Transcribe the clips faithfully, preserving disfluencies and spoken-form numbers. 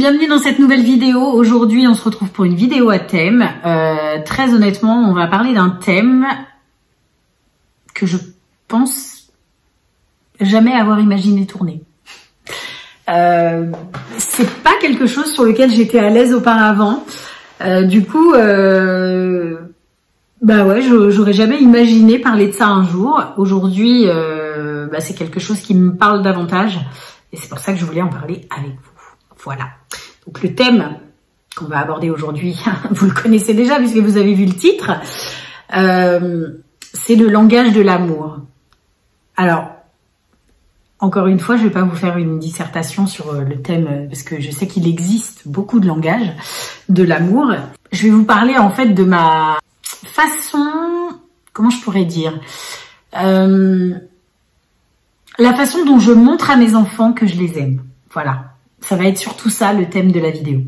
bienvenue dans cette nouvelle vidéo. Aujourd'hui, on se retrouve pour une vidéo à thème. Euh, très honnêtement, on va parler d'un thème que je pense jamais avoir imaginé tourner. Euh, c'est pas quelque chose sur lequel j'étais à l'aise auparavant. Euh, du coup, euh, bah ouais, j'aurais jamais imaginé parler de ça un jour. Aujourd'hui, euh, bah c'est quelque chose qui me parle davantage et c'est pour ça que je voulais en parler avec vous. Voilà. Donc le thème qu'on va aborder aujourd'hui, vous le connaissez déjà puisque vous avez vu le titre. Euh, c'est le langage de l'amour. Alors, encore une fois, je vais pas vous faire une dissertation sur le thème parce que je sais qu'il existe beaucoup de langages de l'amour. Je vais vous parler en fait de ma façon, comment je pourrais dire, euh, la façon dont je montre à mes enfants que je les aime. Voilà. Ça va être surtout ça le thème de la vidéo.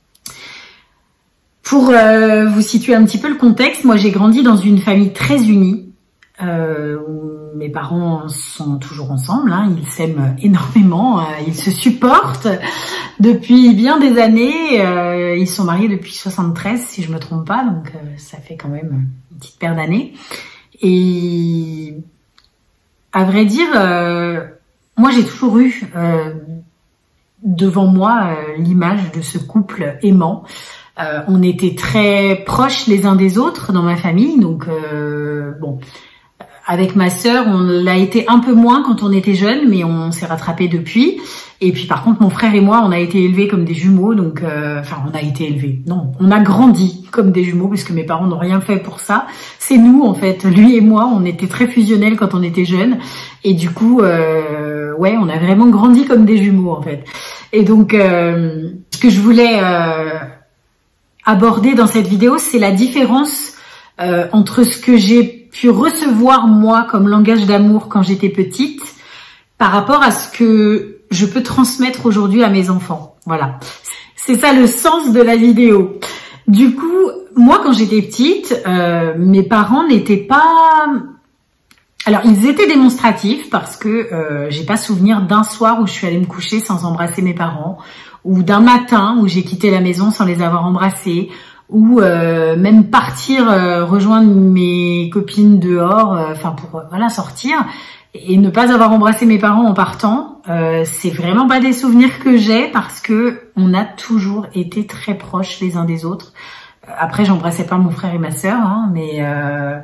Pour euh, vous situer un petit peu le contexte, moi j'ai grandi dans une famille très unie, euh, où mes parents sont toujours ensemble, hein, ils s'aiment énormément, euh, ils se supportent depuis bien des années, euh, ils sont mariés depuis soixante-treize si je me trompe pas, donc euh, ça fait quand même une petite paire d'années. Et à vrai dire, euh, moi j'ai toujours eu euh, devant moi euh, l'image de ce couple aimant. Euh, on était très proches les uns des autres dans ma famille, donc euh, bon, avec ma sœur on l'a été un peu moins quand on était jeunes, mais on s'est rattrapé depuis. Et puis par contre mon frère et moi on a été élevés comme des jumeaux, donc euh, enfin on a été élevés, non, on a grandi comme des jumeaux parce que mes parents n'ont rien fait pour ça. C'est nous en fait, lui et moi, on était très fusionnels quand on était jeunes et du coup euh, ouais on a vraiment grandi comme des jumeaux en fait. Et donc euh, ce que je voulais euh, aborder dans cette vidéo, c'est la différence euh, entre ce que j'ai pu recevoir moi comme langage d'amour quand j'étais petite par rapport à ce que je peux transmettre aujourd'hui à mes enfants. Voilà, c'est ça le sens de la vidéo. Du coup, moi quand j'étais petite, euh, mes parents n'étaient pas... Alors, ils étaient démonstratifs parce que euh, j'ai pas souvenir d'un soir où je suis allée me coucher sans embrasser mes parents, ou d'un matin où j'ai quitté la maison sans les avoir embrassés, ou euh, même partir euh, rejoindre mes copines dehors, enfin euh, pour euh, voilà sortir et ne pas avoir embrassé mes parents en partant. Euh, c'est vraiment pas des souvenirs que j'ai parce que on a toujours été très proches les uns des autres. Après, j'embrassais pas mon frère et ma sœur, hein, mais euh,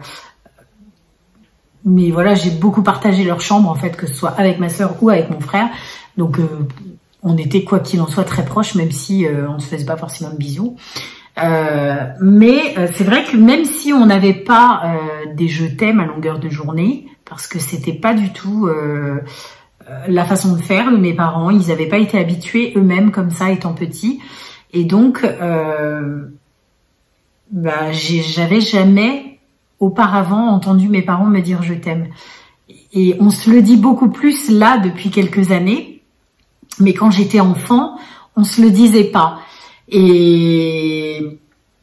Mais voilà, j'ai beaucoup partagé leur chambre, en fait, que ce soit avec ma sœur ou avec mon frère. Donc, euh, on était, quoi qu'il en soit, très proches, même si euh, on ne se faisait pas forcément de bisous. Euh, mais euh, c'est vrai que même si on n'avait pas euh, des je t'aime à longueur de journée, parce que c'était pas du tout euh, la façon de faire de mes parents, ils n'avaient pas été habitués eux-mêmes comme ça, étant petits. Et donc, euh, bah, j'avais jamais... auparavant entendu mes parents me dire je t'aime. Et on se le dit beaucoup plus là depuis quelques années, mais quand j'étais enfant, on se le disait pas. Et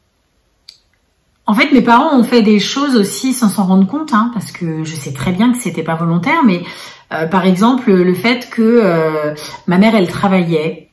en fait, mes parents ont fait des choses aussi sans s'en rendre compte, hein, parce que je sais très bien que c'était pas volontaire, mais euh, par exemple le fait que euh, ma mère elle travaillait.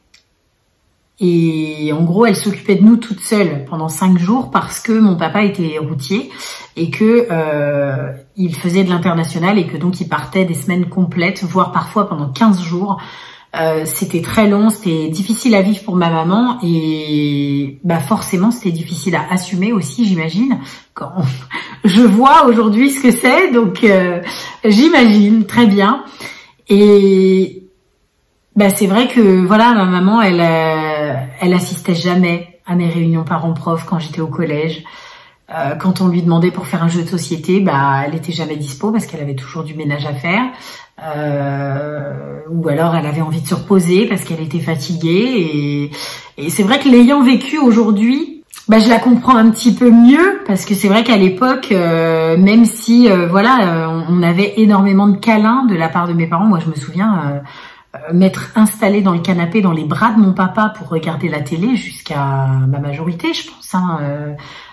Et en gros, elle s'occupait de nous toute seule pendant cinq jours parce que mon papa était routier et que euh, il faisait de l'international et que donc il partait des semaines complètes, voire parfois pendant quinze jours. Euh, c'était très long, c'était difficile à vivre pour ma maman et bah forcément c'était difficile à assumer aussi, j'imagine. Quand je vois aujourd'hui ce que c'est, donc euh, j'imagine très bien. Et bah c'est vrai que voilà, ma maman elle euh, elle assistait jamais à mes réunions parents-prof quand j'étais au collège. Euh, quand on lui demandait pour faire un jeu de société, bah elle était jamais dispo parce qu'elle avait toujours du ménage à faire. Euh, ou alors elle avait envie de se reposer parce qu'elle était fatiguée. Et, et c'est vrai que l'ayant vécu aujourd'hui, bah je la comprends un petit peu mieux parce que c'est vrai qu'à l'époque, euh, même si euh, voilà, euh, on avait énormément de câlins de la part de mes parents. Moi je me souviens. Euh, m'être installée dans le canapé dans les bras de mon papa pour regarder la télé jusqu'à ma majorité, je pense. Hein. Euh,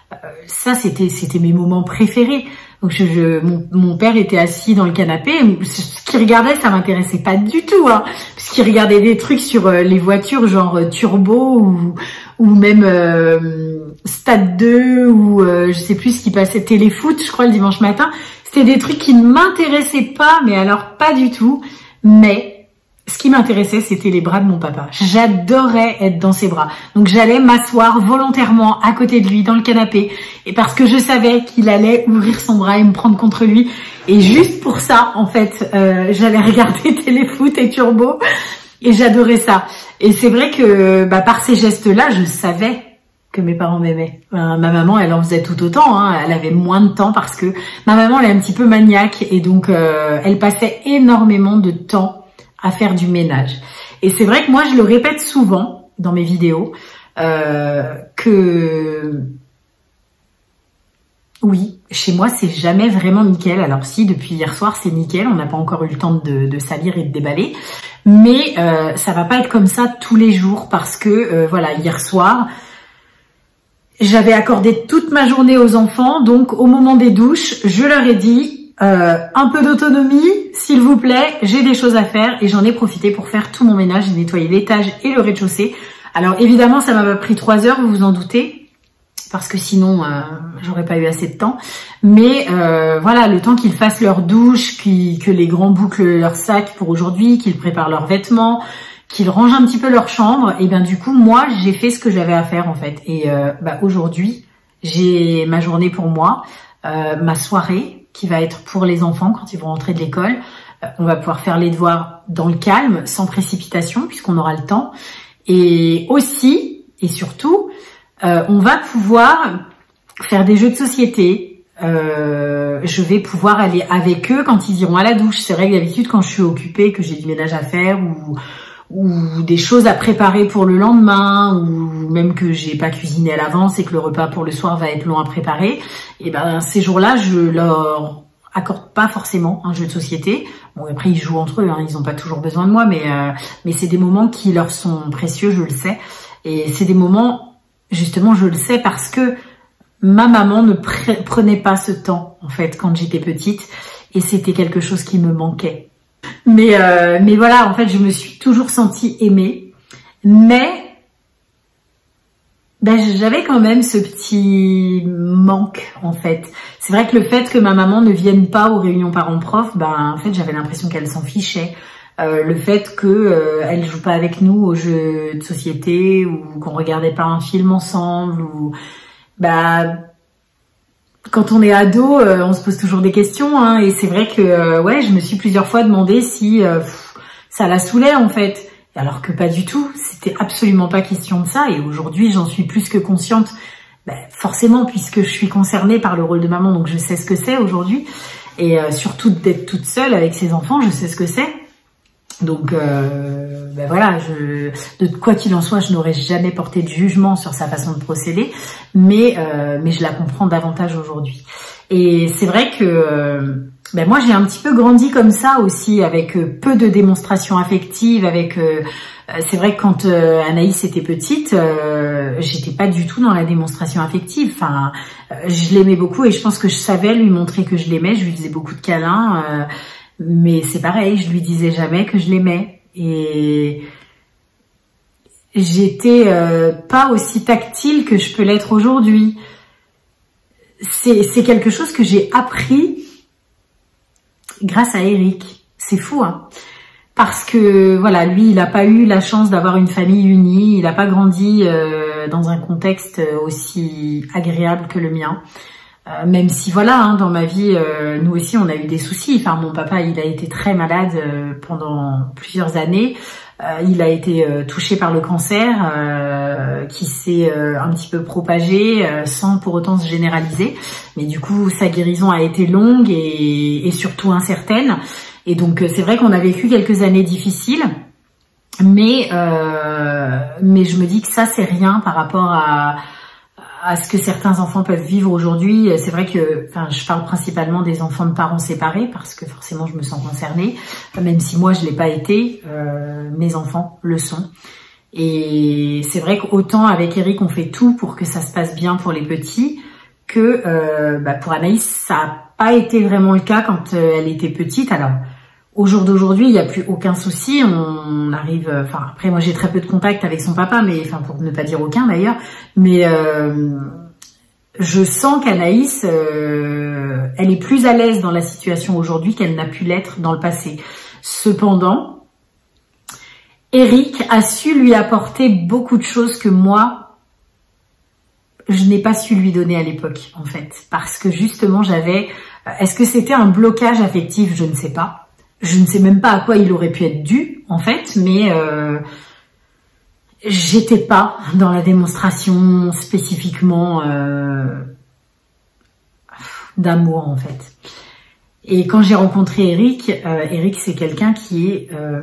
euh, ça c'était c'était mes moments préférés. Donc je, je mon, mon père était assis dans le canapé, ce qu'il regardait ça m'intéressait pas du tout, hein, parce qu'il regardait des trucs sur euh, les voitures genre euh, Turbo ou ou même euh, Stade deux ou euh, je sais plus ce qui passait, Téléfoot je crois le dimanche matin. C'était des trucs qui ne m'intéressaient pas, mais alors pas du tout. Mais ce qui m'intéressait, c'était les bras de mon papa. J'adorais être dans ses bras. Donc j'allais m'asseoir volontairement à côté de lui dans le canapé, et parce que je savais qu'il allait ouvrir son bras et me prendre contre lui. Et juste pour ça, en fait, euh, j'allais regarder Téléfoot et Turbo, et j'adorais ça. Et c'est vrai que bah, par ces gestes-là, je savais que mes parents m'aimaient. Euh, ma maman, elle en faisait tout autant, hein. Elle avait moins de temps parce que ma maman, elle est un petit peu maniaque, et donc euh, elle passait énormément de temps à faire du ménage. Et c'est vrai que moi, je le répète souvent dans mes vidéos, euh, que oui, chez moi, c'est jamais vraiment nickel. Alors si, depuis hier soir, c'est nickel, on n'a pas encore eu le temps de, de salir et de déballer, mais euh, ça va pas être comme ça tous les jours, parce que, euh, voilà, hier soir, j'avais accordé toute ma journée aux enfants, donc au moment des douches, je leur ai dit euh, un peu d'autonomie, s'il vous plaît, j'ai des choses à faire, et j'en ai profité pour faire tout mon ménage, j'ai nettoyé l'étage et le rez-de-chaussée. Alors évidemment, ça m'a pas pris trois heures, vous vous en doutez, parce que sinon, euh, j'aurais pas eu assez de temps. Mais euh, voilà, le temps qu'ils fassent leur douche, qu'ils, que les grands bouclent leur sac pour aujourd'hui, qu'ils préparent leurs vêtements, qu'ils rangent un petit peu leur chambre, et bien du coup, moi, j'ai fait ce que j'avais à faire en fait. Et euh, bah, aujourd'hui, j'ai ma journée pour moi, euh, ma soirée qui va être pour les enfants quand ils vont rentrer de l'école. Euh, on va pouvoir faire les devoirs dans le calme, sans précipitation, puisqu'on aura le temps. Et aussi, et surtout, euh, on va pouvoir faire des jeux de société. Euh, je vais pouvoir aller avec eux quand ils iront à la douche. C'est vrai que d'habitude, quand je suis occupée, que j'ai du ménage à faire ou ou des choses à préparer pour le lendemain, ou même que j'ai pas cuisiné à l'avance et que le repas pour le soir va être long à préparer, et ben ces jours-là, je leur accorde pas forcément un jeu de société. Bon, après ils jouent entre eux, hein, ils ont pas toujours besoin de moi, mais euh, mais c'est des moments qui leur sont précieux, je le sais. Et c'est des moments, justement, je le sais parce que ma maman ne pre- prenait pas ce temps en fait quand j'étais petite, et c'était quelque chose qui me manquait. Mais, euh, mais voilà, en fait, je me suis toujours sentie aimée. Mais ben, j'avais quand même ce petit manque, en fait. C'est vrai que le fait que ma maman ne vienne pas aux réunions parents-prof, ben, en fait, j'avais l'impression qu'elle s'en fichait. Euh, le fait que euh, elle joue pas avec nous aux jeux de société, ou qu'on regardait pas un film ensemble, ou bah quand on est ado, euh, on se pose toujours des questions, hein, et c'est vrai que euh, ouais, je me suis plusieurs fois demandé si euh, pff, ça la saoulait en fait, alors que pas du tout, c'était absolument pas question de ça. Et aujourd'hui, j'en suis plus que consciente, ben, forcément, puisque je suis concernée par le rôle de maman, donc je sais ce que c'est aujourd'hui, et euh, surtout d'être toute seule avec ses enfants, je sais ce que c'est. Donc euh, ben voilà, je, de quoi qu'il en soit, je n'aurais jamais porté de jugement sur sa façon de procéder, mais euh, mais je la comprends davantage aujourd'hui. Et c'est vrai que euh, ben moi j'ai un petit peu grandi comme ça aussi, avec euh, peu de démonstrations affectives, avec euh, c'est vrai que quand euh, Anaïs était petite, euh, j'étais pas du tout dans la démonstration affective. Enfin, euh, je l'aimais beaucoup et je pense que je savais lui montrer que je l'aimais. Je lui faisais beaucoup de câlins. Euh, Mais c'est pareil, je lui disais jamais que je l'aimais, et j'étais euh, pas aussi tactile que je peux l'être aujourd'hui. C'est c'est quelque chose que j'ai appris grâce à Eric. C'est fou, hein, parce que voilà, lui, il a pas eu la chance d'avoir une famille unie, il a pas grandi euh, dans un contexte aussi agréable que le mien. Euh, même si voilà, hein, dans ma vie, euh, nous aussi on a eu des soucis. Enfin, mon papa, il a été très malade euh, pendant plusieurs années. Euh, il a été euh, touché par le cancer, euh, qui s'est euh, un petit peu propagé, euh, sans pour autant se généraliser. Mais du coup, sa guérison a été longue et, et surtout incertaine. Et donc, c'est vrai qu'on a vécu quelques années difficiles. Mais euh, mais je me dis que ça, c'est rien par rapport à à ce que certains enfants peuvent vivre aujourd'hui. C'est vrai que, enfin, je parle principalement des enfants de parents séparés parce que forcément je me sens concernée, même si moi je l'ai pas été, euh, mes enfants le sont. Et c'est vrai qu'autant avec Eric on fait tout pour que ça se passe bien pour les petits, que euh, bah, pour Anaïs, ça n'a pas été vraiment le cas quand euh, elle était petite. Alors, au jour d'aujourd'hui, il n'y a plus aucun souci. On arrive, enfin euh, après moi j'ai très peu de contact avec son papa, mais enfin pour ne pas dire aucun d'ailleurs, mais euh, je sens qu'Anaïs, euh, elle est plus à l'aise dans la situation aujourd'hui qu'elle n'a pu l'être dans le passé. Cependant, Eric a su lui apporter beaucoup de choses que moi, je n'ai pas su lui donner à l'époque, en fait. Parce que justement, j'avais... Est-ce que c'était un blocage affectif? Je ne sais pas. Je ne sais même pas à quoi il aurait pu être dû, en fait, mais... Euh, j'étais pas dans la démonstration spécifiquement euh, d'amour en fait. Et quand j'ai rencontré Eric, euh, Eric c'est quelqu'un qui est euh,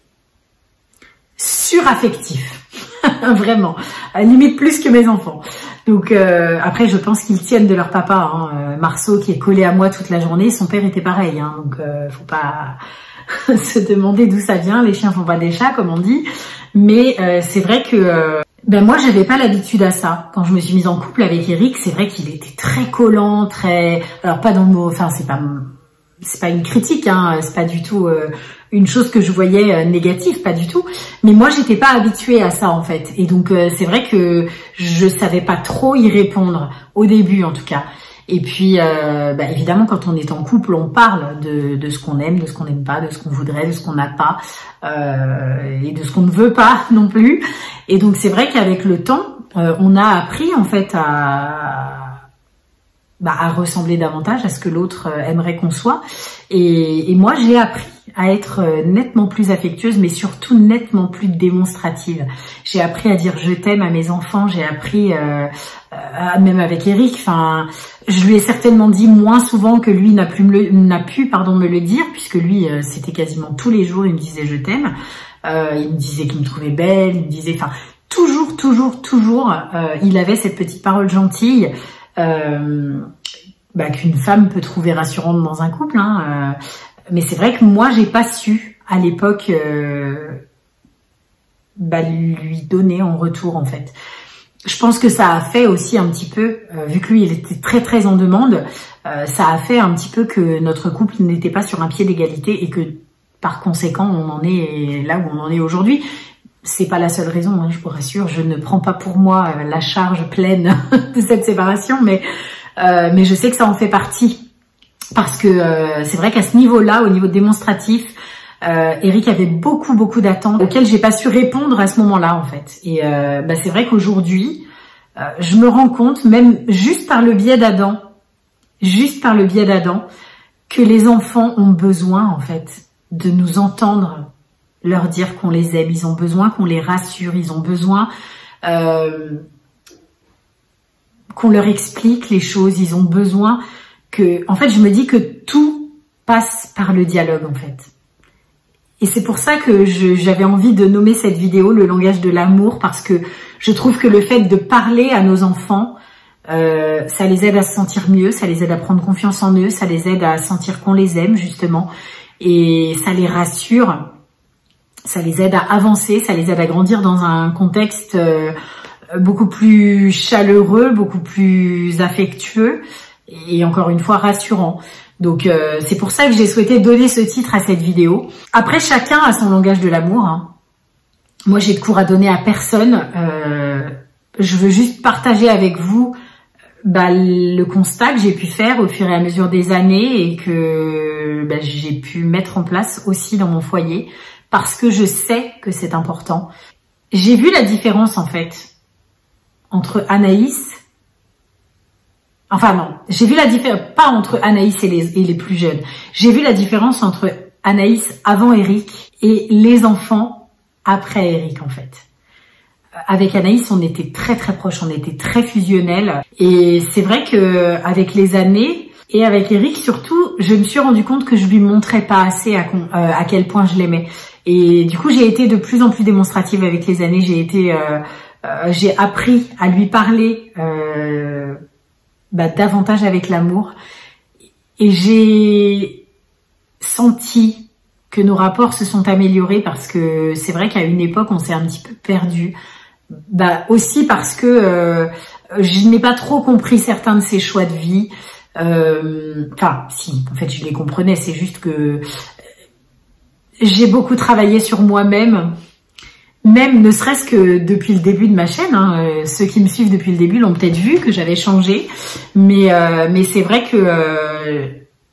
suraffectif, vraiment, à la limite plus que mes enfants. Donc euh, après je pense qu'ils tiennent de leur papa. Hein. Euh, Marceau qui est collé à moi toute la journée, son père était pareil, hein, donc euh, faut pas se demander d'où ça vient. Les chiens font pas des chats comme on dit. Mais euh, c'est vrai que euh, ben moi j'avais pas l'habitude à ça. Quand je me suis mise en couple avec Eric, c'est vrai qu'il était très collant, très alors pas dans le mot, enfin c'est pas c'est pas une critique, hein, c'est pas du tout euh, une chose que je voyais euh, négative, pas du tout. Mais moi j'étais pas habituée à ça en fait, et donc euh, c'est vrai que je savais pas trop y répondre au début en tout cas. Et puis, euh, bah, évidemment, quand on est en couple, on parle de, de ce qu'on aime, de ce qu'on n'aime pas, de ce qu'on voudrait, de ce qu'on n'a pas, euh, et de ce qu'on ne veut pas non plus. Et donc, c'est vrai qu'avec le temps, euh, on a appris en fait à, bah, à ressembler davantage à ce que l'autre aimerait qu'on soit. Et, et moi, j'ai appris à être nettement plus affectueuse, mais surtout nettement plus démonstrative. J'ai appris à dire je t'aime à mes enfants, j'ai appris, euh, euh, même avec Eric, enfin, je lui ai certainement dit moins souvent que lui n'a pu, me le, n'a pu pardon, me le dire, puisque lui, euh, c'était quasiment tous les jours, il me disait je t'aime, euh, il me disait qu'il me trouvait belle, il me disait, enfin, toujours, toujours, toujours, euh, il avait cette petite parole gentille, euh, bah, qu'une femme peut trouver rassurante dans un couple, hein, euh, mais c'est vrai que moi, j'ai pas su à l'époque euh, bah, lui donner en retour en fait. Je pense que ça a fait aussi un petit peu, euh, vu que lui, il était très très en demande, euh, ça a fait un petit peu que notre couple n'était pas sur un pied d'égalité et que par conséquent, on en est là où on en est aujourd'hui. C'est pas la seule raison, hein, je vous rassure, je ne prends pas pour moi euh, la charge pleine de cette séparation, mais euh, mais je sais que ça en fait partie. Parce que euh, c'est vrai qu'à ce niveau-là, au niveau démonstratif, euh, Eric avait beaucoup, beaucoup d'attentes auxquelles j'ai pas su répondre à ce moment-là, en fait. Et euh, bah, c'est vrai qu'aujourd'hui, euh, je me rends compte, même juste par le biais d'Adam, juste par le biais d'Adam, que les enfants ont besoin, en fait, de nous entendre leur dire qu'on les aime. Ils ont besoin qu'on les rassure, ils ont besoin euh, qu'on leur explique les choses, ils ont besoin... que, en fait, je me dis que tout passe par le dialogue, en fait. Et c'est pour ça que j'avais envie de nommer cette vidéo le langage de l'amour, parce que je trouve que le fait de parler à nos enfants, euh, ça les aide à se sentir mieux, ça les aide à prendre confiance en eux, ça les aide à sentir qu'on les aime, justement, et ça les rassure, ça les aide à avancer, ça les aide à grandir dans un contexte euh, beaucoup plus chaleureux, beaucoup plus affectueux, et encore une fois rassurant. Donc euh, c'est pour ça que j'ai souhaité donner ce titre à cette vidéo. Après, chacun a son langage de l'amour, hein. Moi j'ai de cours à donner à personne, euh, je veux juste partager avec vous bah, le constat que j'ai pu faire au fur et à mesure des années et que bah, j'ai pu mettre en place aussi dans mon foyer, parce que je sais que c'est important. J'ai vu la différence en fait entre Anaïs. Enfin non, j'ai vu la différence, pas entre Anaïs et les, et les plus jeunes. J'ai vu la différence entre Anaïs avant Eric et les enfants après Eric en fait. Avec Anaïs, on était très très proches, on était très fusionnels. Et c'est vrai que avec les années, et avec Eric surtout, je me suis rendu compte que je lui montrais pas assez à, euh, à quel point je l'aimais. Et du coup, j'ai été de plus en plus démonstrative avec les années. J'ai été, euh, euh, j'ai appris à lui parler euh, bah, davantage avec l'amour. Et j'ai senti que nos rapports se sont améliorés, parce que c'est vrai qu'à une époque, on s'est un petit peu perdu. Bah aussi parce que euh, je n'ai pas trop compris certains de ses choix de vie. Euh, enfin, si, en fait, je les comprenais. C'est juste que j'ai beaucoup travaillé sur moi-même. Même ne serait-ce que depuis le début de ma chaîne, hein, euh, ceux qui me suivent depuis le début l'ont peut-être vu que j'avais changé, mais euh, mais c'est vrai que euh,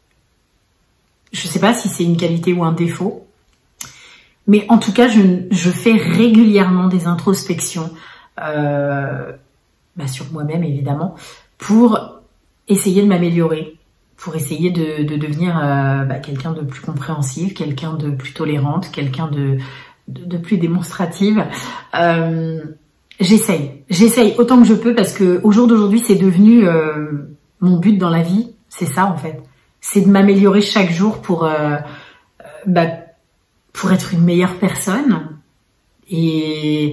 je sais pas si c'est une qualité ou un défaut, mais en tout cas je, je fais régulièrement des introspections euh, bah, sur moi-même évidemment pour essayer de m'améliorer, pour essayer de, de devenir euh, bah, quelqu'un de plus compréhensif, quelqu'un de plus tolérante, quelqu'un de De, de plus démonstrative. Euh, j'essaye, j'essaye autant que je peux parce que au jour d'aujourd'hui, c'est devenu euh, mon but dans la vie. C'est ça en fait, c'est de m'améliorer chaque jour pour euh, bah, pour être une meilleure personne. Et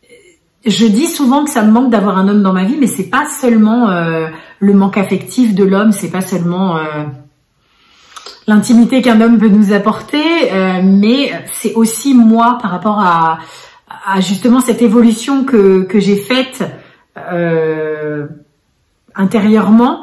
je dis souvent que ça me manque d'avoir un homme dans ma vie, mais c'est pas seulement euh, le manque affectif de l'homme, c'est pas seulement euh, l'intimité qu'un homme peut nous apporter, euh, mais c'est aussi moi par rapport à, à justement cette évolution que, que j'ai faite euh, intérieurement,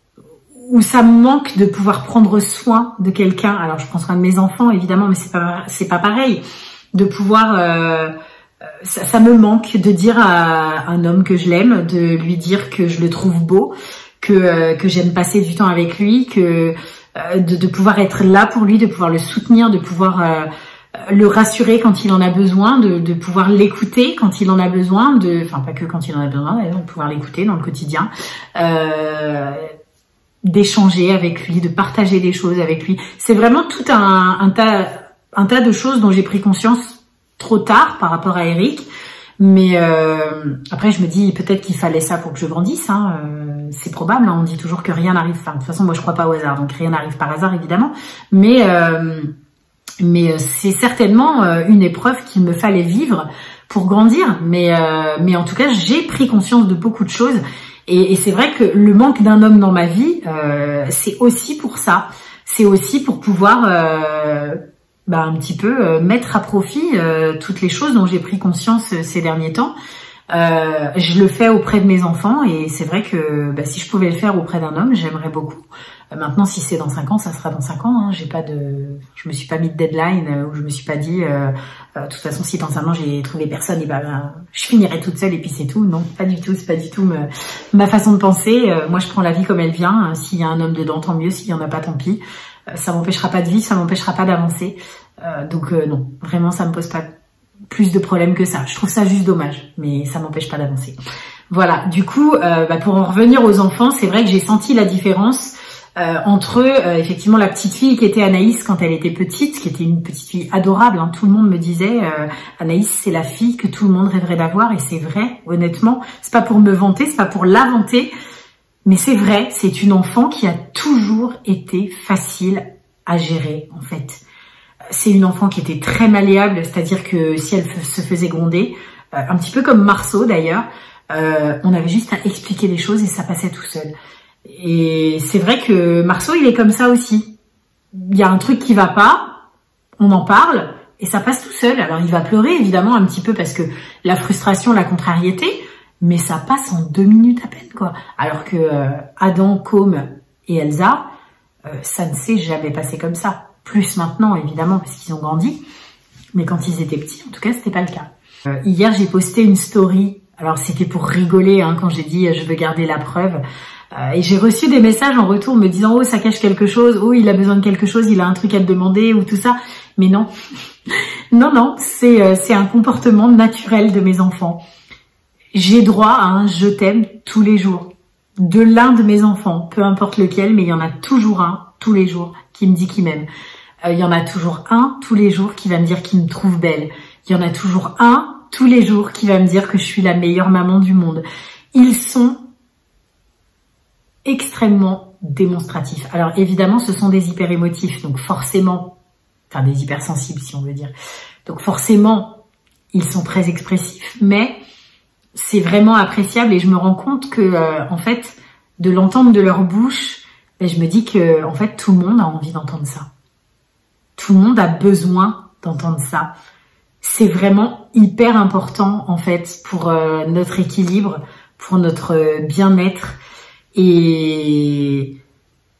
où ça me manque de pouvoir prendre soin de quelqu'un. Alors je prends soin de mes enfants évidemment, mais c'est pas c'est pas pareil. De pouvoir, euh, ça, ça me manque de dire à un homme que je l'aime, de lui dire que je le trouve beau, que euh, que j'aime passer du temps avec lui, que De, de pouvoir être là pour lui, de pouvoir le soutenir, de pouvoir euh, le rassurer quand il en a besoin, de, de pouvoir l'écouter quand il en a besoin, de, enfin pas que quand il en a besoin, d'ailleurs, de pouvoir l'écouter dans le quotidien, euh, d'échanger avec lui, de partager des choses avec lui. C'est vraiment tout un, un tas, un tas de choses dont j'ai pris conscience trop tard par rapport à Eric. Mais euh, après, je me dis peut-être qu'il fallait ça pour que je grandisse. Hein. Euh, c'est probable. Hein. On dit toujours que rien n'arrive. Enfin, de toute façon, moi, je crois pas au hasard, donc rien n'arrive par hasard, évidemment. Mais euh, mais c'est certainement une épreuve qu'il me fallait vivre pour grandir. Mais euh, mais en tout cas, j'ai pris conscience de beaucoup de choses. Et, et c'est vrai que le manque d'un homme dans ma vie, euh, c'est aussi pour ça. C'est aussi pour pouvoir euh, bah, un petit peu euh, mettre à profit euh, toutes les choses dont j'ai pris conscience euh, ces derniers temps. Euh, je le fais auprès de mes enfants et c'est vrai que bah, si je pouvais le faire auprès d'un homme, j'aimerais beaucoup. Euh, maintenant, si c'est dans cinq ans, ça sera dans cinq ans. Hein. J'ai pas de, je me suis pas mis de deadline euh, ou je me suis pas dit, euh, euh, de toute façon, si dans cinq ans j'ai trouvé personne, et ben bah, je finirai toute seule et puis c'est tout. Non, pas du tout. C'est pas du tout me, ma façon de penser. Euh, moi, je prends la vie comme elle vient. S'il y a un homme dedans, tant mieux. S'il y en a pas, tant pis. Euh, ça m'empêchera pas de vivre, ça m'empêchera pas d'avancer. Euh, donc euh, non, vraiment, ça me pose pas plus de problèmes que ça. Je trouve ça juste dommage, mais ça m'empêche pas d'avancer. Voilà, du coup, euh, bah, pour en revenir aux enfants, c'est vrai que j'ai senti la différence euh, entre euh, effectivement la petite fille qui était Anaïs quand elle était petite, qui était une petite fille adorable. Hein. Tout le monde me disait euh, Anaïs, c'est la fille que tout le monde rêverait d'avoir, et c'est vrai, honnêtement. C'est pas pour me vanter, c'est pas pour la vanter, mais c'est vrai, c'est une enfant qui a toujours été facile à gérer, en fait. C'est une enfant qui était très malléable, c'est-à-dire que si elle se faisait gronder, euh, un petit peu comme Marceau d'ailleurs, euh, on avait juste à expliquer les choses et ça passait tout seul. Et c'est vrai que Marceau, il est comme ça aussi. Il y a un truc qui va pas, on en parle et ça passe tout seul. Alors il va pleurer évidemment un petit peu parce que la frustration, la contrariété, mais ça passe en deux minutes à peine, quoi. Alors que euh, Adam, Côme et Elsa, euh, ça ne s'est jamais passé comme ça. Plus maintenant, évidemment, parce qu'ils ont grandi. Mais quand ils étaient petits, en tout cas, c'était pas le cas. Euh, hier, j'ai posté une story. Alors, c'était pour rigoler, hein, quand j'ai dit euh, « je veux garder la preuve euh, ». Et j'ai reçu des messages en retour me disant « oh, ça cache quelque chose. Oh, il a besoin de quelque chose. Il a un truc à te demander. » ou tout ça. Mais non. non, non. C'est euh, c'est un comportement naturel de mes enfants. J'ai droit à un « je t'aime » tous les jours. De l'un de mes enfants. Peu importe lequel, mais il y en a toujours un, tous les jours, qui me dit qu'il m'aime. Il euh, y en a toujours un tous les jours qui va me dire qu'il me trouve belle. Il y en a toujours un tous les jours qui va me dire que je suis la meilleure maman du monde. Ils sont extrêmement démonstratifs. Alors évidemment, ce sont des hyper émotifs, donc forcément, enfin des hypersensibles si on veut dire. Donc forcément, ils sont très expressifs, mais c'est vraiment appréciable et je me rends compte que, euh, en fait, de l'entendre de leur bouche, ben, je me dis que, en fait, tout le monde a envie d'entendre ça. Tout le monde a besoin d'entendre ça. C'est vraiment hyper important, en fait, pour euh, notre équilibre, pour notre bien-être. Et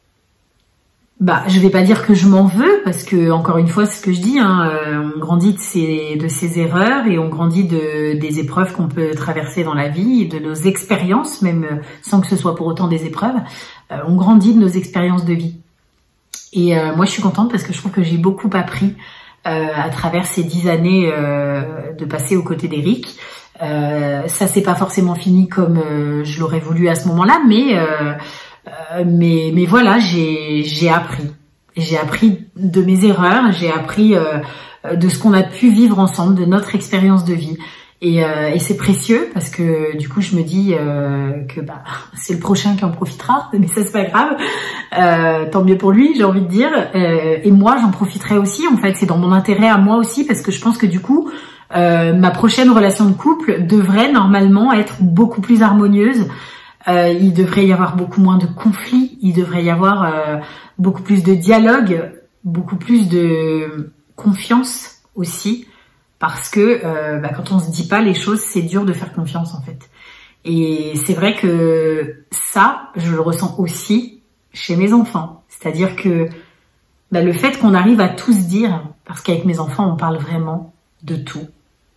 bah, je vais pas dire que je m'en veux, parce que encore une fois, c'est ce que je dis, hein, euh, on grandit de ses, de ses erreurs et on grandit de des épreuves qu'on peut traverser dans la vie, de nos expériences, même sans que ce soit pour autant des épreuves. Euh, on grandit de nos expériences de vie. Et euh, moi, je suis contente parce que je trouve que j'ai beaucoup appris euh, à travers ces dix années euh, de passer aux côtés d'Eric. Euh, ça s'est pas forcément fini comme euh, je l'aurais voulu à ce moment-là, mais euh, Euh, mais mais voilà, j'ai j'ai appris, j'ai appris de mes erreurs, j'ai appris euh, de ce qu'on a pu vivre ensemble, de notre expérience de vie, et, euh, et c'est précieux parce que du coup je me dis euh, que bah c'est le prochain qui en profitera, mais ça c'est pas grave, euh, tant mieux pour lui, j'ai envie de dire, euh, et moi j'en profiterai aussi. En fait, c'est dans mon intérêt à moi aussi parce que je pense que du coup euh, ma prochaine relation de couple devrait normalement être beaucoup plus harmonieuse. Euh, il devrait y avoir beaucoup moins de conflits, il devrait y avoir euh, beaucoup plus de dialogue, beaucoup plus de confiance aussi, parce que euh, bah, quand on se dit pas les choses, c'est dur de faire confiance en fait. Et c'est vrai que ça, je le ressens aussi chez mes enfants. C'est-à-dire que bah, le fait qu'on arrive à tout se dire, parce qu'avec mes enfants, on parle vraiment de tout.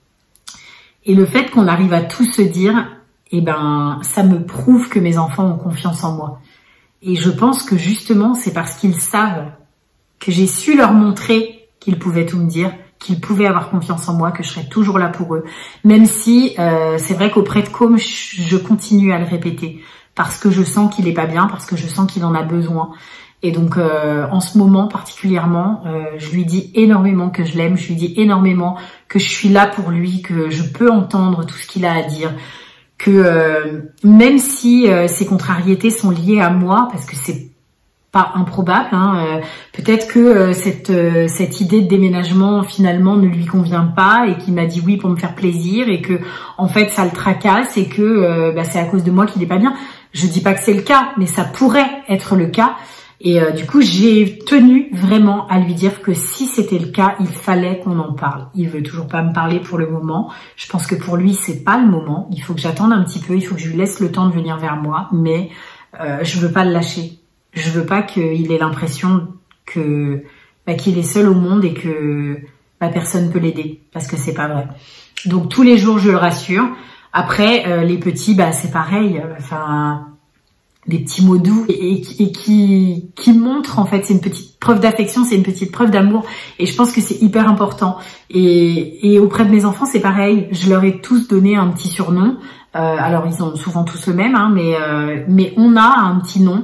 Et le fait qu'on arrive à tout se dire, eh ben, ça me prouve que mes enfants ont confiance en moi. Et je pense que justement, c'est parce qu'ils savent que j'ai su leur montrer qu'ils pouvaient tout me dire, qu'ils pouvaient avoir confiance en moi, que je serais toujours là pour eux. Même si euh, c'est vrai qu'auprès de Com, je continue à le répéter parce que je sens qu'il est pas bien, parce que je sens qu'il en a besoin. Et donc, euh, en ce moment particulièrement, euh, je lui dis énormément que je l'aime, je lui dis énormément que je suis là pour lui, que je peux entendre tout ce qu'il a à dire. Que euh, même si euh, ces contrariétés sont liées à moi, parce que c'est pas improbable, hein, euh, peut-être que euh, cette euh, cette idée de déménagement finalement ne lui convient pas et qu'il m'a dit oui pour me faire plaisir et que en fait ça le tracasse et que euh, bah, c'est à cause de moi qu'il est pas bien. Je dis pas que c'est le cas, mais ça pourrait être le cas. Et euh, du coup, j'ai tenu vraiment à lui dire que si c'était le cas, il fallait qu'on en parle. Il veut toujours pas me parler pour le moment. Je pense que pour lui, c'est pas le moment. Il faut que j'attende un petit peu. Il faut que je lui laisse le temps de venir vers moi. Mais euh, je veux pas le lâcher. Je veux pas qu'il ait l'impression que bah, qu'il est seul au monde et que bah, personne peut l'aider. Parce que c'est pas vrai. Donc tous les jours, je le rassure. Après, euh, les petits, bah c'est pareil. Enfin. Des petits mots doux et, et, et qui qui montrent en fait, c'est une petite preuve d'affection, c'est une petite preuve d'amour et je pense que c'est hyper important. Et, et auprès de mes enfants c'est pareil, je leur ai tous donné un petit surnom. Euh, alors ils ont souvent tous le même, hein, mais euh, mais on a un petit nom.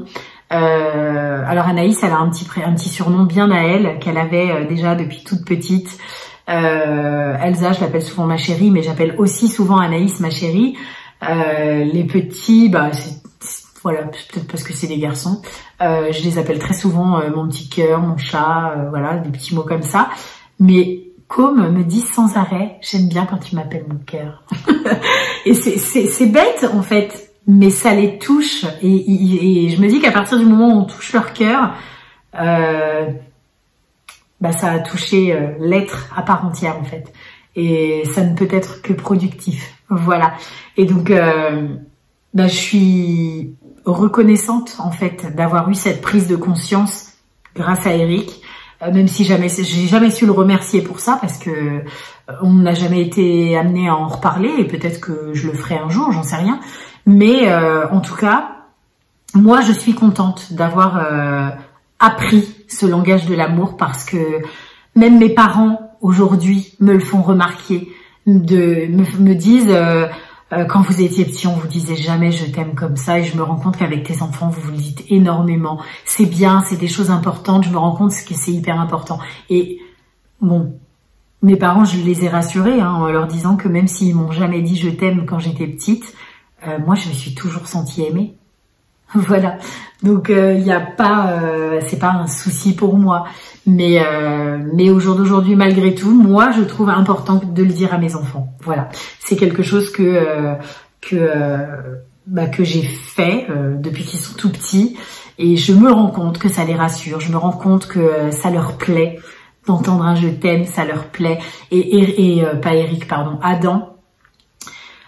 Euh, alors Anaïs, elle a un petit un petit surnom bien à elle qu'elle avait euh, déjà depuis toute petite. Euh, Elsa, je l'appelle souvent ma chérie, mais j'appelle aussi souvent Anaïs ma chérie. Euh, les petits, bah c'est voilà, peut-être parce que c'est des garçons. Euh, je les appelle très souvent euh, mon petit cœur, mon chat, euh, voilà, des petits mots comme ça. Mais Com me dit sans arrêt, j'aime bien quand tu m'appelles mon cœur. Et c'est bête en fait, mais ça les touche. Et, et, et je me dis qu'à partir du moment où on touche leur cœur, euh, bah ça a touché euh, l'être à part entière en fait. Et ça ne peut être que productif. Voilà. Et donc, euh, bah, je suis reconnaissante en fait d'avoir eu cette prise de conscience grâce à Eric, euh, même si jamais j'ai jamais su le remercier pour ça parce que euh, on n'a jamais été amené à en reparler et peut-être que je le ferai un jour, j'en sais rien. Mais euh, en tout cas, moi je suis contente d'avoir euh, appris ce langage de l'amour parce que même mes parents aujourd'hui me le font remarquer, de me, me disent euh, Euh, quand vous étiez petit, on vous disait jamais je t'aime comme ça et je me rends compte qu'avec tes enfants, vous vous le dites énormément. C'est bien, c'est des choses importantes, je me rends compte que c'est hyper important. Et bon, mes parents, je les ai rassurés hein, en leur disant que même s'ils m'ont jamais dit je t'aime quand j'étais petite, euh, moi je me suis toujours sentie aimée. Voilà, donc il euh, n'y a pas, euh, c'est pas un souci pour moi, mais euh, mais au jour d'aujourd'hui, malgré tout, moi je trouve important de le dire à mes enfants. Voilà, c'est quelque chose que euh, que euh, bah, que j'ai fait euh, depuis qu'ils sont tout petits, et je me rends compte que ça les rassure. Je me rends compte que euh, ça leur plaît d'entendre un je t'aime, ça leur plaît. Et, et, et euh, pas Eric, pardon, Adam.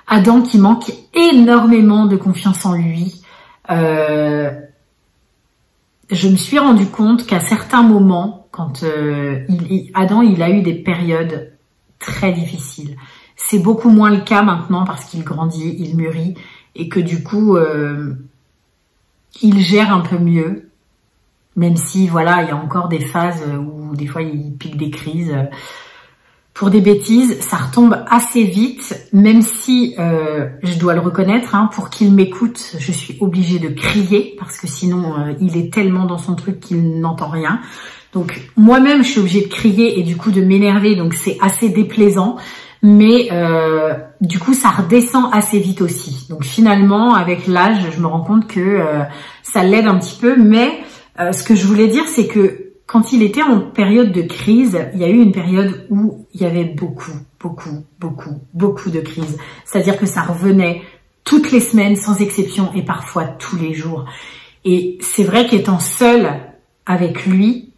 Adam qui manque énormément de confiance en lui. Euh, je me suis rendu compte qu'à certains moments, quand euh, il, Adam il a eu des périodes très difficiles. C'est beaucoup moins le cas maintenant parce qu'il grandit, il mûrit et que du coup euh, il gère un peu mieux. Même si voilà, il y a encore des phases où des fois il pique des crises. Pour des bêtises, ça retombe assez vite, même si, euh, je dois le reconnaître, hein, pour qu'il m'écoute, je suis obligée de crier, parce que sinon, euh, il est tellement dans son truc qu'il n'entend rien. Donc, moi-même, je suis obligée de crier et du coup de m'énerver, donc c'est assez déplaisant, mais euh, du coup, ça redescend assez vite aussi. Donc finalement, avec l'âge, je me rends compte que euh, ça l'aide un petit peu, mais euh, ce que je voulais dire, c'est que quand il était en période de crise, il y a eu une période où il y avait beaucoup, beaucoup, beaucoup, beaucoup de crises. C'est-à-dire que ça revenait toutes les semaines, sans exception, et parfois tous les jours. Et c'est vrai qu'étant seule avec lui,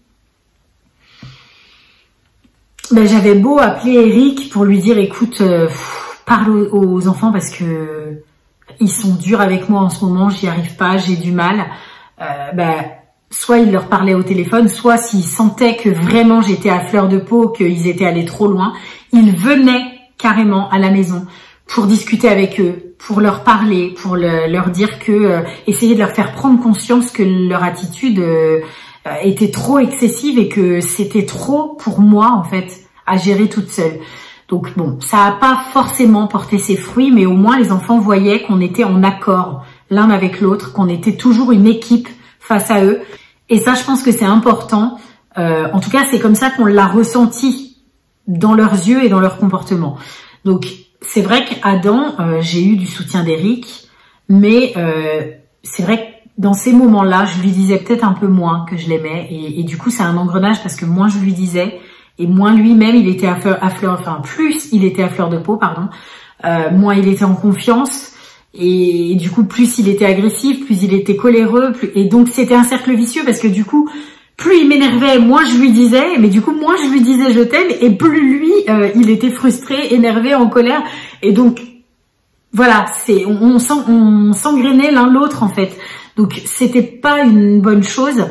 ben, j'avais beau appeler Eric pour lui dire, écoute, euh, pff, parle aux, aux enfants parce que ils sont durs avec moi en ce moment, j'y arrive pas, j'ai du mal. Euh, ben, soit il leur parlait au téléphone, soit s'ils sentaient que vraiment j'étais à fleur de peau, qu'ils étaient allés trop loin, ils venaient carrément à la maison pour discuter avec eux, pour leur parler, pour le, leur dire que, euh, essayer de leur faire prendre conscience que leur attitude euh, était trop excessive et que c'était trop pour moi en fait à gérer toute seule. Donc bon, ça n'a pas forcément porté ses fruits, mais au moins les enfants voyaient qu'on était en accord l'un avec l'autre, qu'on était toujours une équipe face à eux. Et ça, je pense que c'est important. Euh, en tout cas, c'est comme ça qu'on l'a ressenti dans leurs yeux et dans leur comportement. Donc, c'est vrai qu'Adam, euh, j'ai eu du soutien d'Eric, mais euh, c'est vrai que dans ces moments-là, je lui disais peut-être un peu moins que je l'aimais. Et, et du coup, c'est un engrenage parce que moins je lui disais, et moins lui-même, il était à fleur, à fleur, enfin, plus il était à fleur de peau, pardon, euh, moins il était en confiance. Et du coup, plus il était agressif, plus il était coléreux, plus... et donc c'était un cercle vicieux parce que du coup, plus il m'énervait, moins je lui disais, mais du coup, moins je lui disais je t'aime, et plus lui, euh, il était frustré, énervé, en colère, et donc voilà, c'est on, on, on s'engrainait l'un l'autre en fait. Donc c'était pas une bonne chose,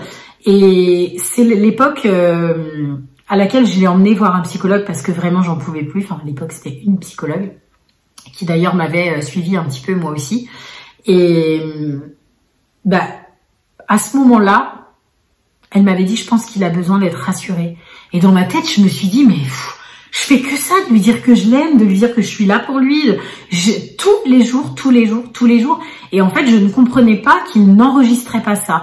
et c'est l'époque euh, à laquelle je l'ai emmené voir un psychologue parce que vraiment j'en pouvais plus. Enfin, à l'époque c'était une psychologue qui d'ailleurs m'avait suivi un petit peu moi aussi. Et bah, à ce moment-là, elle m'avait dit, je pense qu'il a besoin d'être rassuré. Et dans ma tête, je me suis dit, mais pff, je fais que ça, de lui dire que je l'aime, de lui dire que je suis là pour lui, je, tous les jours, tous les jours, tous les jours. Et en fait, je ne comprenais pas qu'il n'enregistrait pas ça.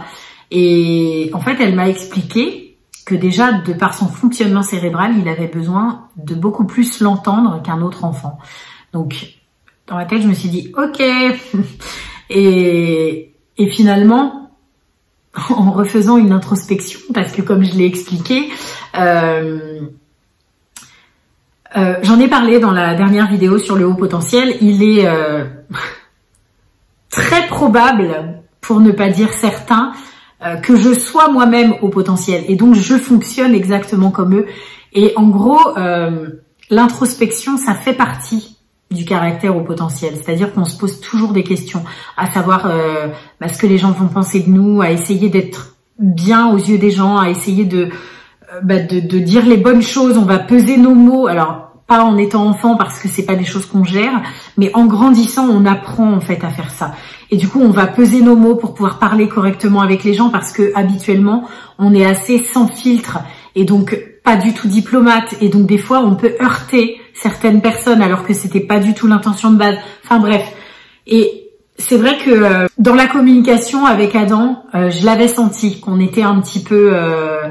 Et en fait, elle m'a expliqué que déjà, de par son fonctionnement cérébral, il avait besoin de beaucoup plus l'entendre qu'un autre enfant. Donc, dans ma tête, je me suis dit, ok. et, et finalement, en refaisant une introspection, parce que comme je l'ai expliqué, euh, euh, j'en ai parlé dans la dernière vidéo sur le haut potentiel, il est euh, très probable, pour ne pas dire certain, euh, que je sois moi-même au potentiel. Et donc, je fonctionne exactement comme eux. Et en gros, euh, l'introspection, ça fait partie du caractère au potentiel, c'est-à-dire qu'on se pose toujours des questions, à savoir euh, bah, ce que les gens vont penser de nous, à essayer d'être bien aux yeux des gens, à essayer de, euh, bah, de de dire les bonnes choses. On va peser nos mots, alors pas en étant enfant parce que c'est pas des choses qu'on gère, mais en grandissant on apprend en fait à faire ça. Et du coup on va peser nos mots pour pouvoir parler correctement avec les gens parce que habituellement on est assez sans filtre et donc pas du tout diplomate, et donc des fois on peut heurter certaines personnes alors que c'était pas du tout l'intention de base. Enfin bref. Et c'est vrai que euh, dans la communication avec Adam, euh, je l'avais senti qu'on était un petit peu euh,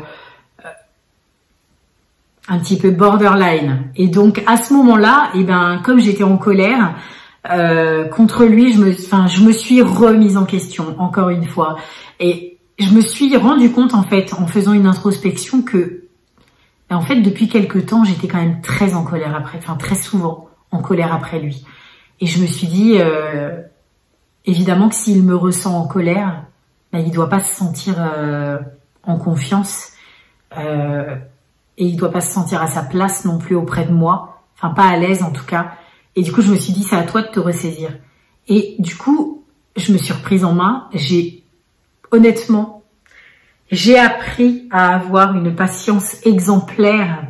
un petit peu borderline. Et donc à ce moment-là, et ben comme j'étais en colère euh, contre lui, je me enfin je me suis remise en question encore une fois, et je me suis rendu compte en fait en faisant une introspection que et en fait, depuis quelques temps, j'étais quand même très en colère après, enfin très souvent en colère après lui. Et je me suis dit, euh, évidemment que s'il me ressent en colère, ben, il doit pas se sentir euh, en confiance euh, et il doit pas se sentir à sa place non plus auprès de moi, enfin pas à l'aise en tout cas. Et du coup, je me suis dit, c'est à toi de te ressaisir. Et du coup, je me suis reprise en main. J'ai, honnêtement, j'ai appris à avoir une patience exemplaire,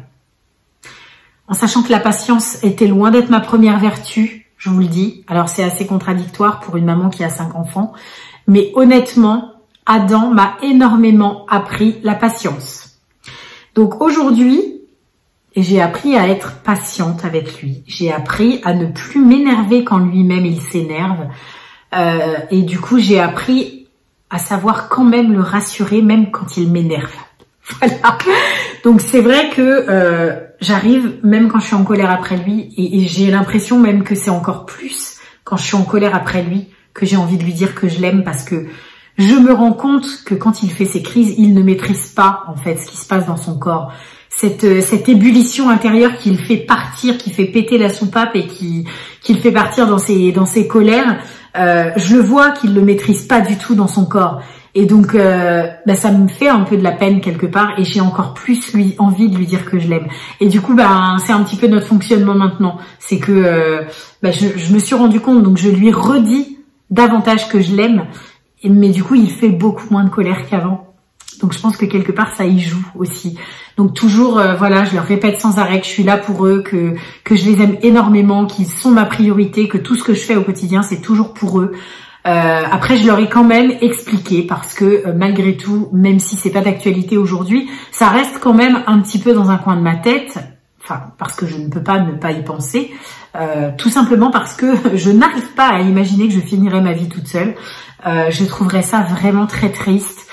en sachant que la patience était loin d'être ma première vertu, je vous le dis. Alors, c'est assez contradictoire pour une maman qui a cinq enfants. Mais honnêtement, Adam m'a énormément appris la patience. Donc aujourd'hui, j'ai appris à être patiente avec lui. J'ai appris à ne plus m'énerver quand lui-même il s'énerve. Euh, et du coup, j'ai appris à savoir quand même le rassurer, même quand il m'énerve. Voilà. Donc c'est vrai que euh, j'arrive, même quand je suis en colère après lui, et, et j'ai l'impression même que c'est encore plus quand je suis en colère après lui, que j'ai envie de lui dire que je l'aime, parce que je me rends compte que quand il fait ses crises, il ne maîtrise pas en fait ce qui se passe dans son corps. Cette, cette ébullition intérieure qu'il fait partir, qui fait péter la soupape et qui qu'il fait partir dans ses dans ses colères, euh, je le vois qu'il le maîtrise pas du tout dans son corps. Et donc, euh, bah, ça me fait un peu de la peine quelque part, et j'ai encore plus lui envie de lui dire que je l'aime. Et du coup, bah, c'est un petit peu notre fonctionnement maintenant. C'est que euh, bah, je, je me suis rendu compte, donc je lui redis davantage que je l'aime, mais du coup, il fait beaucoup moins de colère qu'avant. Donc, je pense que quelque part, ça y joue aussi. Donc, toujours, euh, voilà, je leur répète sans arrêt que je suis là pour eux, que que je les aime énormément, qu'ils sont ma priorité, que tout ce que je fais au quotidien, c'est toujours pour eux. Euh, après, je leur ai quand même expliqué, parce que euh, malgré tout, même si c'est pas d'actualité aujourd'hui, ça reste quand même un petit peu dans un coin de ma tête. Enfin, parce que je ne peux pas ne pas y penser, euh, tout simplement parce que je n'arrive pas à imaginer que je finirais ma vie toute seule. Euh, je trouverais ça vraiment très triste.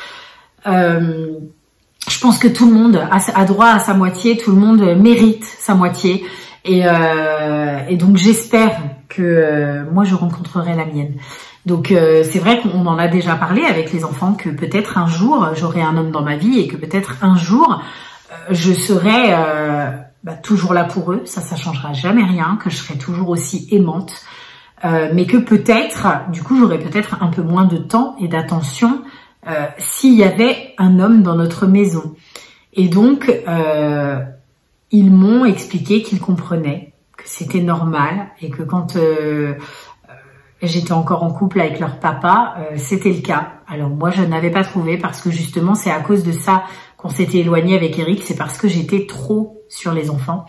Euh, je pense que tout le monde a, a droit à sa moitié, tout le monde mérite sa moitié, et, euh, et donc j'espère que euh, moi je rencontrerai la mienne. Donc euh, c'est vrai qu'on en a déjà parlé avec les enfants, que peut-être un jour j'aurai un homme dans ma vie, et que peut-être un jour euh, je serai euh, bah, toujours là pour eux, ça ça changera jamais rien, que je serai toujours aussi aimante, euh, mais que peut-être, du coup j'aurai peut-être un peu moins de temps et d'attention euh, s'il y avait un homme dans notre maison. Et donc euh, ils m'ont expliqué qu'ils comprenaient, que c'était normal, et que quand euh, j'étais encore en couple avec leur papa, euh, c'était le cas. Alors moi, je n'avais pas trouvé, parce que justement, c'est à cause de ça qu'on s'était éloigné avec Eric. C'est parce que j'étais trop sur les enfants.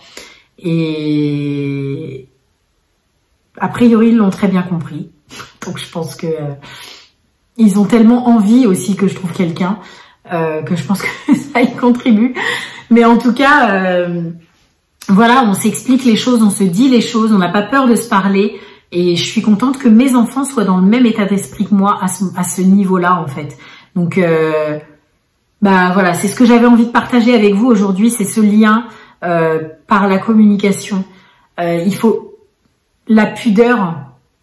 Et a priori, ils l'ont très bien compris. Donc je pense que euh, ils ont tellement envie aussi que je trouve quelqu'un, euh, que je pense que ça y contribue. Mais en tout cas, euh, voilà, on s'explique les choses, on se dit les choses, on n'a pas peur de se parler. Et je suis contente que mes enfants soient dans le même état d'esprit que moi à ce, à ce niveau-là, en fait. Donc, euh, bah voilà, c'est ce que j'avais envie de partager avec vous aujourd'hui, c'est ce lien euh, par la communication. Euh, il faut la pudeur.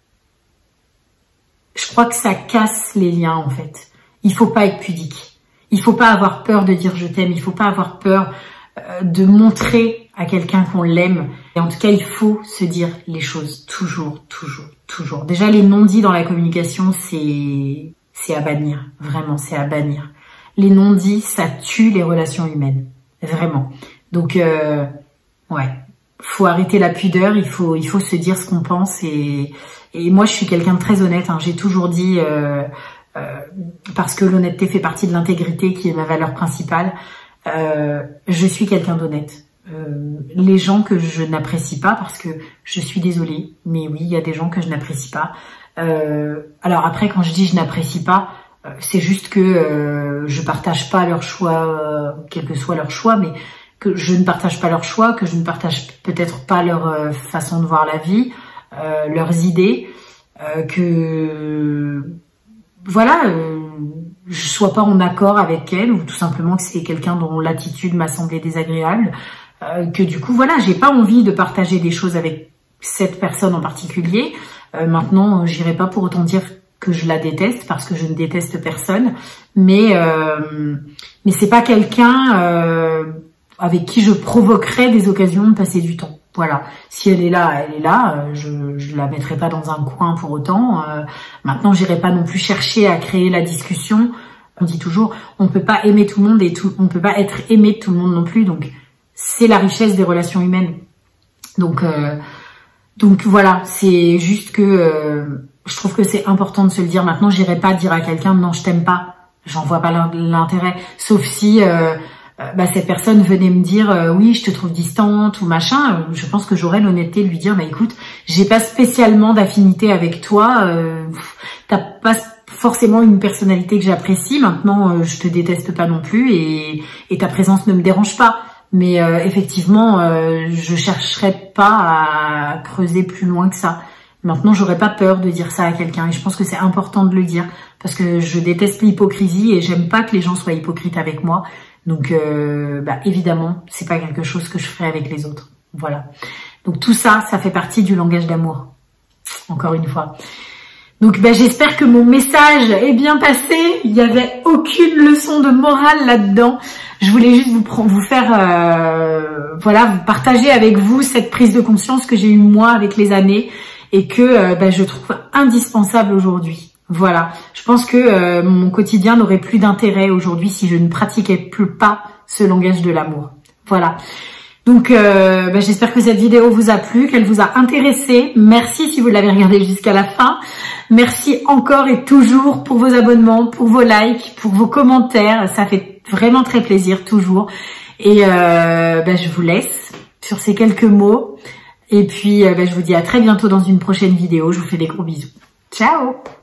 Je crois que ça casse les liens, en fait. Il faut pas être pudique. Il faut pas avoir peur de dire je t'aime. Il faut pas avoir peur euh, de montrer à quelqu'un qu'on l'aime. Et en tout cas, il faut se dire les choses toujours, toujours, toujours. Déjà, les non-dits dans la communication, c'est c'est à bannir. Vraiment, c'est à bannir. Les non-dits, ça tue les relations humaines. Vraiment. Donc, euh, ouais, faut arrêter la pudeur. Il faut il faut se dire ce qu'on pense. Et, et moi, je suis quelqu'un de très honnête. Hein. J'ai toujours dit, euh, euh, parce que l'honnêteté fait partie de l'intégrité, qui est ma valeur principale, euh, je suis quelqu'un d'honnête. Euh, les gens que je n'apprécie pas, parce que je suis désolée, mais oui, il y a des gens que je n'apprécie pas. Euh, alors après, quand je dis je n'apprécie pas, euh, c'est juste que euh, je partage pas leur choix, euh, quel que soit leur choix, mais que je ne partage pas leur choix, que je ne partage peut-être pas leur euh, façon de voir la vie, euh, leurs idées, euh, que voilà, euh, je sois pas en accord avec elles, ou tout simplement que c'est quelqu'un dont l'attitude m'a semblé désagréable. Euh, que du coup, voilà, j'ai pas envie de partager des choses avec cette personne en particulier. Euh, maintenant, j'irai pas pour autant dire que je la déteste, parce que je ne déteste personne. Mais euh, mais c'est pas quelqu'un euh, avec qui je provoquerais des occasions de passer du temps. Voilà. Si elle est là, elle est là. Je je la mettrai pas dans un coin pour autant. Euh, maintenant, j'irai pas non plus chercher à créer la discussion. On dit toujours, on peut pas aimer tout le monde, et tout, on peut pas être aimé de tout le monde non plus. Donc c'est la richesse des relations humaines. Donc, euh, Donc voilà, c'est juste que euh, je trouve que c'est important de se le dire. Maintenant, j'irai pas dire à quelqu'un non, je t'aime pas. J'en vois pas l'intérêt, sauf si euh, bah, cette personne venait me dire euh, oui, je te trouve distante ou machin. Je pense que j'aurais l'honnêteté de lui dire bah écoute, j'ai pas spécialement d'affinité avec toi. Euh, T'as pas forcément une personnalité que j'apprécie. Maintenant, euh, je te déteste pas non plus et, et ta présence ne me dérange pas. Mais euh, effectivement, euh, je chercherai pas à creuser plus loin que ça. Maintenant, j'aurais pas peur de dire ça à quelqu'un et je pense que c'est important de le dire parce que je déteste l'hypocrisie et j'aime pas que les gens soient hypocrites avec moi. Donc, euh, bah, évidemment, c'est pas quelque chose que je ferai avec les autres. Voilà. Donc tout ça, ça fait partie du langage d'amour. Encore une fois. Donc bah, j'espère que mon message est bien passé. Il n'y avait aucune leçon de morale là-dedans. Je voulais juste vous, vous faire, euh, voilà, vous partager avec vous cette prise de conscience que j'ai eue moi avec les années et que euh, bah, je trouve indispensable aujourd'hui. Voilà, je pense que euh, mon quotidien n'aurait plus d'intérêt aujourd'hui si je ne pratiquais plus pas ce langage de l'amour. Voilà. Donc euh, bah, j'espère que cette vidéo vous a plu, qu'elle vous a intéressé. Merci si vous l'avez regardée jusqu'à la fin. Merci encore et toujours pour vos abonnements, pour vos likes, pour vos commentaires. Ça fait vraiment très plaisir toujours. Et euh, bah, je vous laisse sur ces quelques mots. Et puis euh, bah, je vous dis à très bientôt dans une prochaine vidéo. Je vous fais des gros bisous. Ciao!